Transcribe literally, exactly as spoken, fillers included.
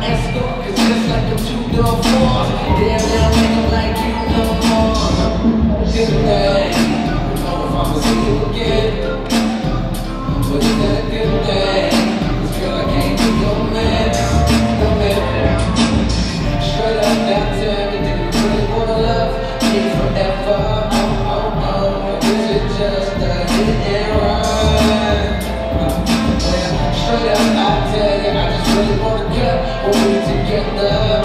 escort, cause just like a two-door force, damn, they don't make them like you no more. Good day, I don't know if I'ma see you again, but is that a good day? Cause girl, I can't be your man, no man. Straight up that time, do you really wanna love me forever? Oh, oh, oh, or is it just a hit and run? Well, straight up I tell you, I just really wanna cut when we together.